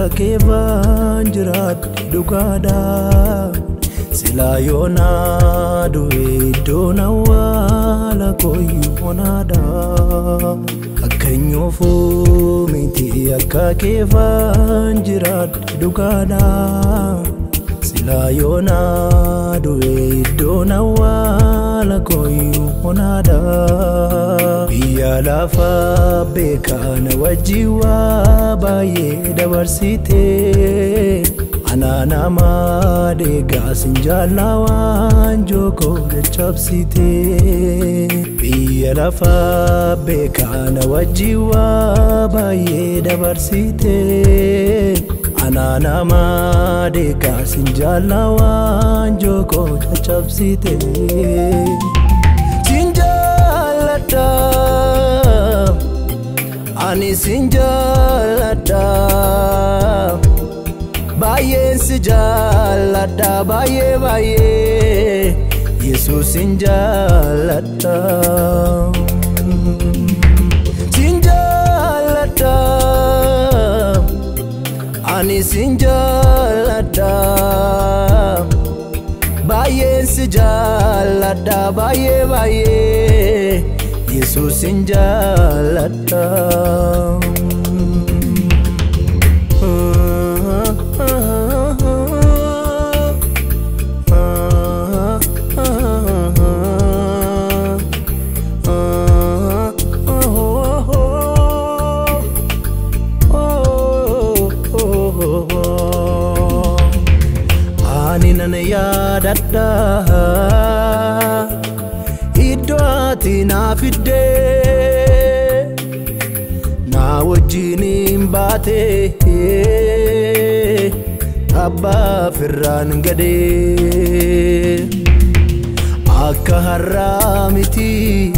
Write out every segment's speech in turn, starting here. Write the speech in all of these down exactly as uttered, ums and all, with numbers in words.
kevan jirat dukada sila yona duwe dona wala koyu onada akanyo fu miti akka kevan jirat dukada sila yona duwe dona wala koyu onada biya lafa bekana wajiwa baye dabarsite anana made gasinjala wanjoko chapsite biya lafa bekana wajiwa baye dabarsite anana made gasinjala wanjoko chapsite sinjalata ani sinjalata baye sinjalata baye baye Jesus sinjalata sinjalata ani sinjalata baye sinjalata baye baye Jesus sinjalata yadada idwati na fide na wajini mbate abba firran gade akka haramiti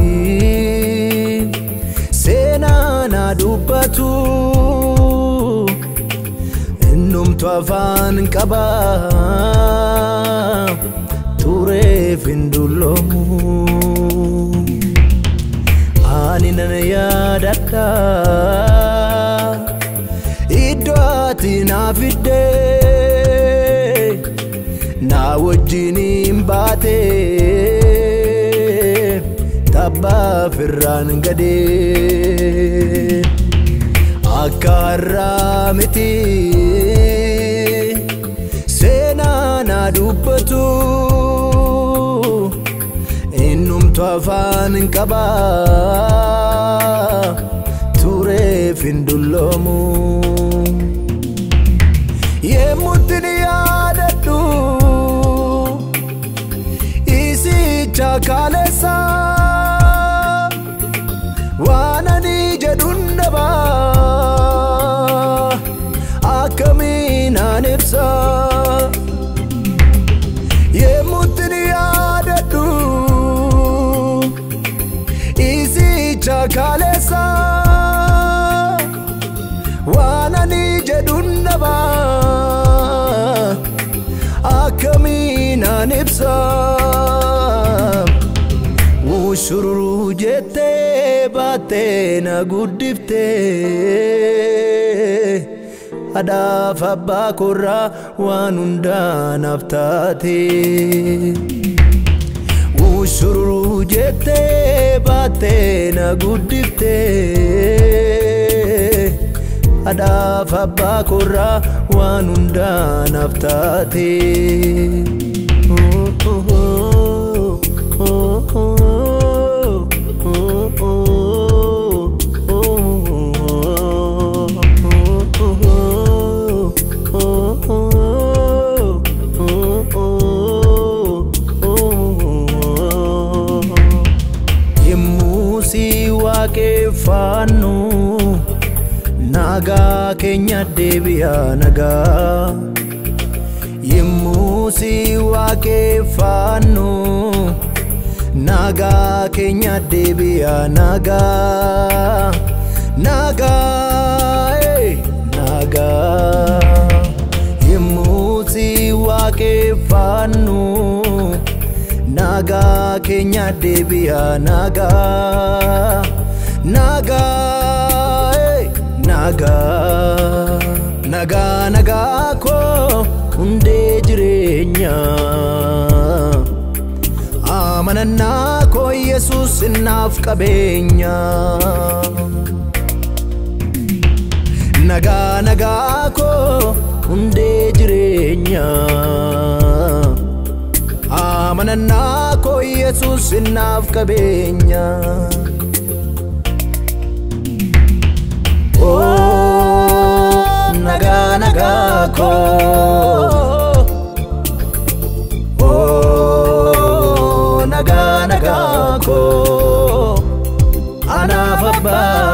sena na dubatu num twafan qaba ture findulomu ani nana yadata idwati na fide na wajini mbate tabba firran gade akaramiti sena na dubatu innum twafan qaba ture findulomu yemutini yadadu isi chakalesa wanani jadundaba akamina nipsa yemutini yadadu isi chakalesa wanani jadundaba akamina nipsa ushururu jete bate na gudifte adaf abba korra wanunda naftate ushururu jete bate na gudifte adaf abba korra wanunda naftate oh oh oh oh fanu naga kenya debia naga yemusi wake fanu naga kenya debia naga naga hey, naga yemusi wake fanu naga kenya debia naga naga hey, naga nagaa nagaa koo hundee jireenyaa amanannaa koo Yesuus naaf qabeenya nagaa nagaa koo hundee jireenyaa amanannaa koo Yesuus naaf qabeenya oh nagaa nagaa koo oh nagaa nagaa koo anaaf abbaa